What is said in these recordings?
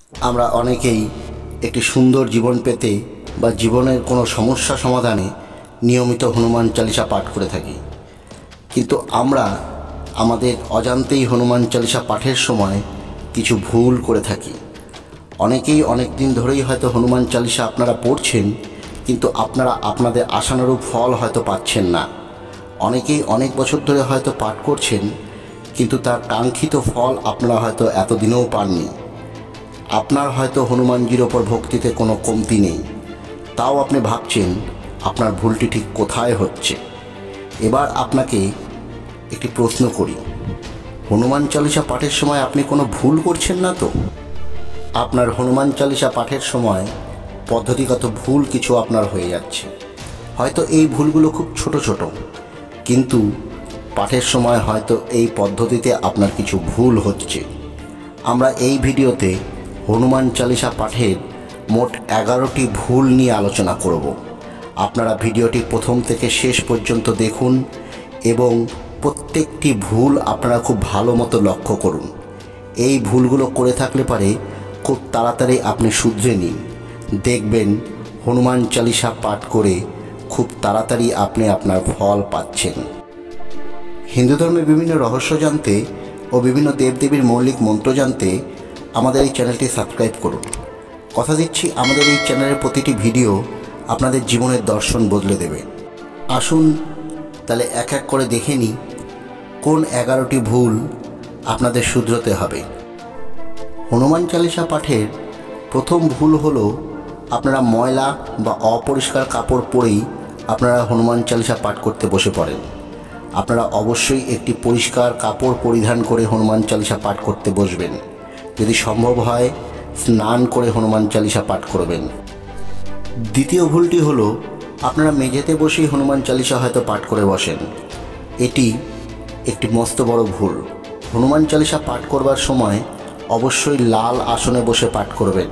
আমরা অনেকেই একটি সুন্দর জীবন পেতে বা জীবনের কোনো সমস্যা সমাধানে নিয়মিত হনুমান চালিসা পাঠ করে থাকি, কিন্তু আমরা আমাদের অজান্তেই হনুমান চালিসা পাঠের সময় কিছু ভুল করে থাকি। অনেকেই অনেক দিন ধরেই হয়তো হনুমান চালিসা আপনারা পড়ছেন, কিন্তু আপনারা আপনাদের আশানুরূপ ফল হয়তো পাচ্ছেন না। অনেকেই অনেক বছর ধরে হয়তো পাঠ করছেন, কিন্তু তার কাঙ্ক্ষিত ফল আপনারা হয়তো এতদিনেও পাননি। আপনার হয়তো হনুমানজির ওপর ভক্তিতে কোনো কমতি নেই, তাও আপনি ভাবছেন আপনার ভুলটি ঠিক কোথায় হচ্ছে। এবার আপনাকে একটি প্রশ্ন করি, হনুমান চালিসা পাঠের সময় আপনি কোনো ভুল করছেন না তো? আপনার হনুমান চালিসা পাঠের সময় পদ্ধতিগত ভুল কিছু আপনার হয়ে যাচ্ছে। হয়তো এই ভুলগুলো খুব ছোট ছোট, কিন্তু পাঠের সময় হয়তো এই পদ্ধতিতে আপনার কিছু ভুল হচ্ছে। আমরা এই ভিডিওতে হনুমান চালিসা পাঠের মোট 11টি ভুল নিয়ে আলোচনা করব। আপনারা ভিডিওটি প্রথম থেকে শেষ পর্যন্ত দেখুন এবং প্রত্যেকটি ভুল আপনারা খুব ভালো মতো লক্ষ্য করুন। এই ভুলগুলো করে থাকলে পারে খুব তাড়াতাড়ি আপনি শুধরে নিন, দেখবেন হনুমান চালিসা পাঠ করে খুব তাড়াতাড়ি আপনি আপনার ফল পাচ্ছেন। হিন্দু ধর্মের বিভিন্ন রহস্য জানতে ও বিভিন্ন দেবদেবীর মৌলিক মন্ত্র জানতে আমাদের এই চ্যানেলটি সাবস্ক্রাইব করুন। কথা দিচ্ছি, আমাদের এই চ্যানেলের প্রতিটি ভিডিও আপনাদের জীবনের দর্শন বদলে দেবে। আসুন তাহলে এক এক করে দেখে নিই কোন 11টি ভুল আপনাদের শুধরোতে হবে। হনুমান চালিসা পাঠের প্রথম ভুল হলো আপনারা ময়লা বা অপরিষ্কার কাপড় পরেই আপনারা হনুমান চালিসা পাঠ করতে বসে পড়েন। আপনারা অবশ্যই একটি পরিষ্কার কাপড় পরিধান করে হনুমান চালিসা পাঠ করতে বসবেন। যদি সম্ভব হয় স্নান করে হনুমান চালিসা পাঠ করবেন। দ্বিতীয় ভুলটি হলো আপনারা মেঝেতে বসেই হনুমান চালিসা হয়তো পাঠ করে বসেন। এটি একটি মস্ত বড় ভুল। হনুমান চালিসা পাঠ করবার সময় অবশ্যই লাল আসনে বসে পাঠ করবেন।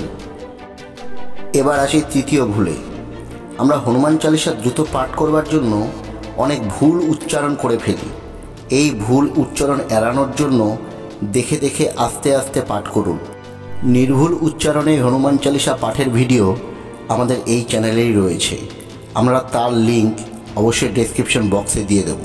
এবার আসি তৃতীয় ভুলে। আমরা হনুমান চালিসা দ্রুত পাঠ করবার জন্য অনেক ভুল উচ্চারণ করে ফেলি। এই ভুল উচ্চারণ এড়ানোর জন্য দেখে দেখে আস্তে আস্তে পাঠ করুন। নির্ভুল উচ্চারণে হনুমান চালিসা পাঠের ভিডিও আমাদের এই চ্যানেলেই রয়েছে, আমরা তার লিঙ্ক অবশ্যই ডেসক্রিপশন বক্সে দিয়ে দেব।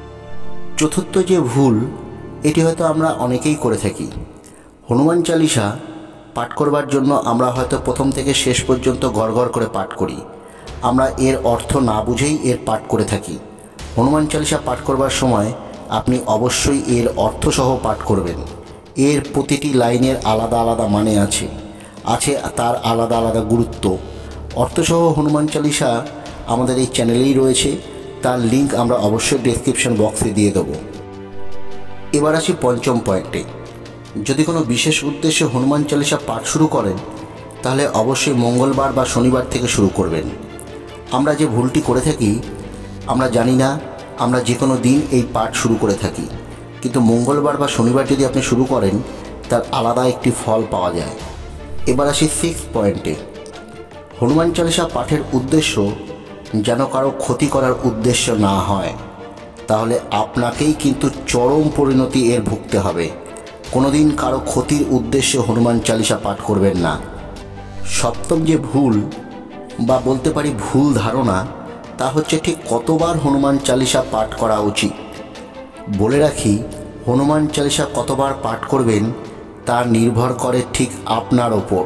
চতুর্থ যে ভুল, এটি হয়তো আমরা অনেকেই করে থাকি। হনুমান চালিসা পাঠ করবার জন্য আমরা হয়তো প্রথম থেকে শেষ পর্যন্ত গড়গড় করে পাঠ করি। আমরা এর অর্থ না বুঝেই এর পাঠ করে থাকি। হনুমান চালিসা পাঠ করবার সময় আপনি অবশ্যই এর অর্থসহ পাঠ করবেন। এর প্রতিটি লাইনের আলাদা আলাদা মানে আছে তার আলাদা আলাদা গুরুত্ব। অর্থসহ হনুমান চালিসা আমাদের এই চ্যানেলেই রয়েছে, তার লিঙ্ক আমরা অবশ্যই ডেসক্রিপশন বক্সে দিয়ে দেব। এবার আসি পঞ্চম পয়েন্টে। যদি কোনো বিশেষ উদ্দেশ্যে হনুমান চালিসা পাঠ শুরু করেন, তাহলে অবশ্যই মঙ্গলবার বা শনিবার থেকে শুরু করবেন। আমরা যে ভুলটি করে থাকি, আমরা জানি না আমরা যে কোনো দিন এই পাঠ শুরু করে থাকি, কিন্তু মঙ্গলবার বা শনিবার যদি আপনি শুরু করেন, তার আলাদা একটি ফল পাওয়া যায়। এবার আসি 6 পয়েন্টে। হনুমান চালিসা পাঠের উদ্দেশ্য যেন কারো ক্ষতি করার উদ্দেশ্য না হয়, তাহলে আপনাকেই কিন্তু চরম পরিণতি এর ভুগতে হবে। কোনোদিন কারো ক্ষতির উদ্দেশ্যে হনুমান চালিসা পাঠ করবেন না। সপ্তম যে ভুল বা বলতে পারি ভুল ধারণা, তা হচ্ছে ঠিক কতবার হনুমান চালিসা পাঠ করা উচিত। বলে রাখি, হনুমান চালিসা কতবার পাঠ করবেন তা নির্ভর করে ঠিক আপনার ওপর।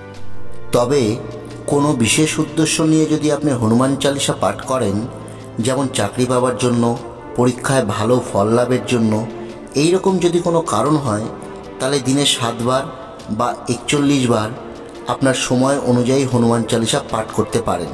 তবে কোনো বিশেষ উদ্দেশ্য নিয়ে যদি আপনি হনুমান চালিসা পাঠ করেন, যেমন চাকরি পাওয়ার জন্য, পরীক্ষায় ভালো ফল লাভের জন্য, এই রকম যদি কোনো কারণ হয়, তাহলে দিনে 7 বার বা 41 বার আপনার সময় অনুযায়ী হনুমান চালিসা পাঠ করতে পারেন।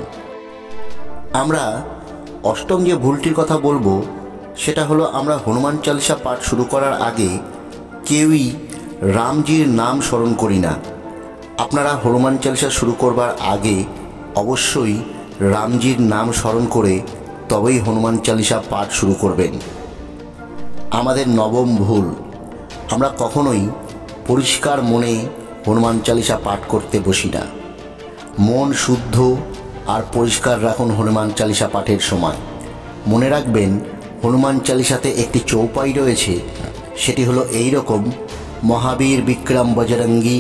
আমরা অষ্টম যে ভুলটির কথা বলবো, সেটা হলো আমরা হনুমান চালিসা পাঠ শুরু করার আগে কেউই রামজির নাম স্মরণ করি না। আপনারা হনুমান চালিসা শুরু করবার আগে অবশ্যই রামজির নাম স্মরণ করে তবেই হনুমান চালিসা পাঠ শুরু করবেন। আমাদের নবম ভুল, আমরা কখনোই পরিষ্কার মনে হনুমান চালিসা পাঠ করতে বসি না। মন শুদ্ধ আর পরিষ্কার রাখুন হনুমান চালিসা পাঠের সময়। মনে রাখবেন, হনুমান চালিসাতে একটি চৌপাই রয়েছে, সেটি হলো এই রকম: মহাবীর বিক্রম বজরঙ্গী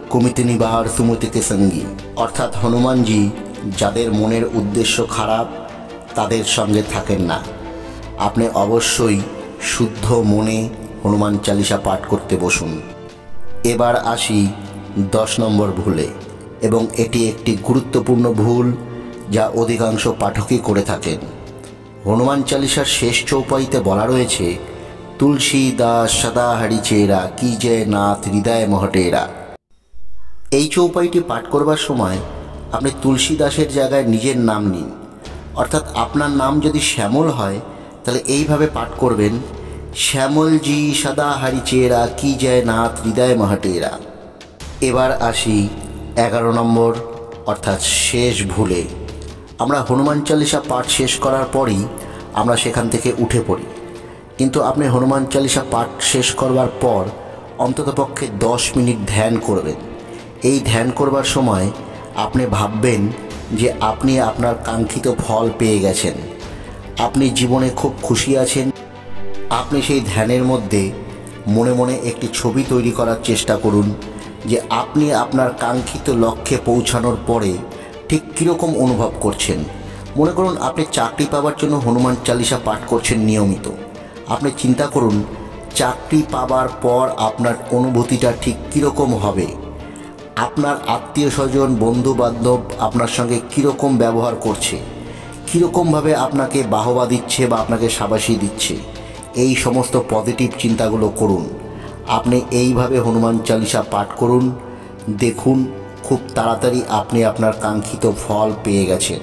কুমিতি নিবার সুমতিকে সঙ্গী, অর্থাৎ হনুমানজি যাদের মনের উদ্দেশ্য খারাপ তাদের সঙ্গে থাকেন না। আপনি অবশ্যই শুদ্ধ মনে হনুমান চালিসা পাঠ করতে বসুন। এবার আসি 10 নম্বর ভুলে, এবং এটি একটি গুরুত্বপূর্ণ ভুল যা অধিকাংশ পাঠকই করে থাকেন। হনুমান চালিসার শেষ চৌপাইতে বলা রয়েছে, তুলসী দাস সদা হরি চেরা কি জয় নাথ হৃদয় মহটেরা। এই চৌপাইটি পাঠ করবার সময় আপনি তুলসী দাসের জায়গায় নিজের নাম নিন, অর্থাৎ আপনার নাম যদি শ্যামল হয় তাহলে এইভাবে পাঠ করবেন, শ্যামলজি সদা হরি চেরা কি জয় নাথ হৃদয় মহটেরা। এবার আসি 11 নম্বর অর্থাৎ শেষ ভুলে। আমরা হনুমান চালিসা পাঠ শেষ করার পরই আমরা সেখান থেকে উঠে পড়ি, কিন্তু আপনি হনুমান চালিসা পাঠ শেষ করবার পর অন্ততপক্ষে 10 মিনিট ধ্যান করবেন। এই ধ্যান করবার সময় আপনি ভাববেন যে আপনি আপনার কাঙ্ক্ষিত ফল পেয়ে গেছেন, আপনি জীবনে খুব খুশি আছেন। আপনি সেই ধ্যানের মধ্যে মনে মনে একটি ছবি তৈরি করার চেষ্টা করুন যে আপনি আপনার কাঙ্ক্ষিত লক্ষ্যে পৌঁছানোর পরে ঠিক কীরকম অনুভব করছেন। মনে করুন আপনি চাকরি পাওয়ার জন্য হনুমান চালিসা পাঠ করছেন নিয়মিত। আপনি চিন্তা করুন চাকরি পাবার পর আপনার অনুভূতিটা ঠিক কীরকম হবে, আপনার আত্মীয় স্বজন বন্ধু বান্ধব আপনার সঙ্গে কীরকম ব্যবহার করছে, কীরকমভাবে আপনাকে বাহবা দিচ্ছে বা আপনাকে শাবাশি দিচ্ছে। এই সমস্ত পজিটিভ চিন্তাগুলো করুন। আপনি এইভাবে হনুমান চালিসা পাঠ করুন, দেখুন খুব তাড়াতাড়ি আপনি আপনার কাঙ্ক্ষিত ফল পেয়ে গেছেন।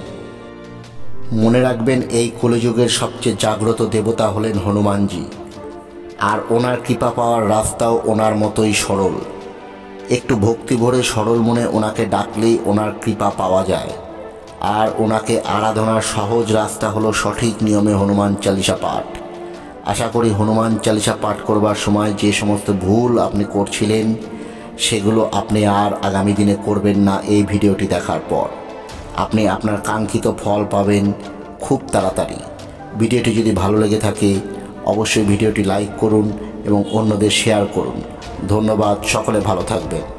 মনে রাখবেন এই কলিযুগের সবচেয়ে জাগ্রত দেবতা হলেন হনুমানজি, আর ওনার কৃপা পাওয়ার রাস্তাও ওনার মতোই সরল। একটু ভক্তি ভরে সরল মনে ওনাকে ডাকলেই ওনার কৃপা পাওয়া যায়। আর ওনাকে আরাধনার সহজ রাস্তা হলো সঠিক নিয়মে হনুমান চালিসা পাঠ। আশা করি হনুমান চালিসা পাঠ করবার সময় যে সমস্ত ভুল আপনি করছিলেন সেগুলো আপনি আর আগামী দিনে করবেন না। এই ভিডিওটি দেখার পর আপনি আপনার কাঙ্ক্ষিত ফল পাবেন খুব তাড়াতাড়ি। ভিডিওটি যদি ভালো লেগে থাকে অবশ্যই ভিডিওটি লাইক করুন এবং অন্যদের শেয়ার করুন। ধন্যবাদ, সকলে ভালো থাকবেন।